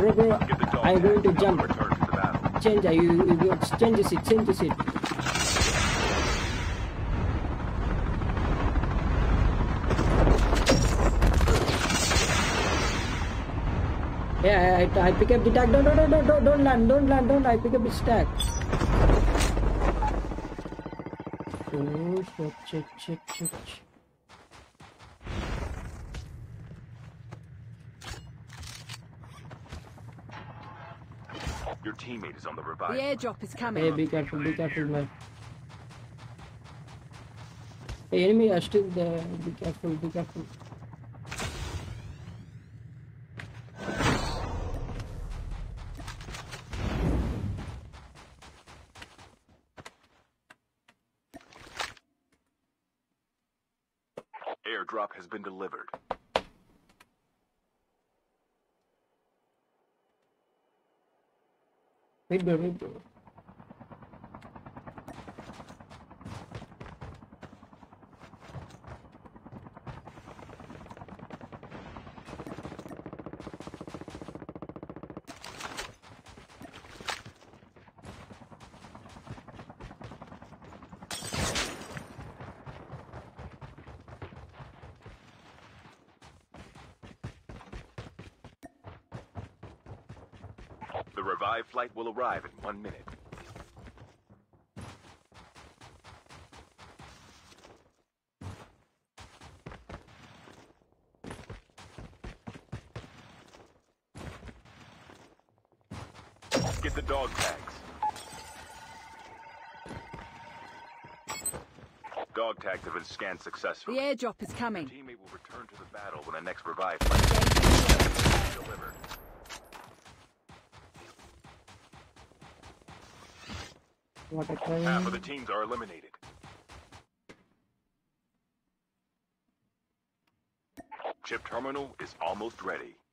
bro. Get the dog I'm going to tag. jump. Return to the battle. Change. You change the seat. Change the seat. Yeah, I pick up the tag. Don't land. Don't land. I pick up the tag. Oh, shit. Your teammate is on the revive. The airdrop is coming. Hey, be careful, man. Hey, enemy are still there. Be careful. Airdrop has been delivered. Wait, bro. The revive flight will arrive in 1 minute. Get the dog tags. Dog tags have been scanned successfully. The airdrop is coming. Your teammate will return to the battle when the next revive flight is delivered. What a crime. Half of the teams are eliminated. Chip terminal is almost ready.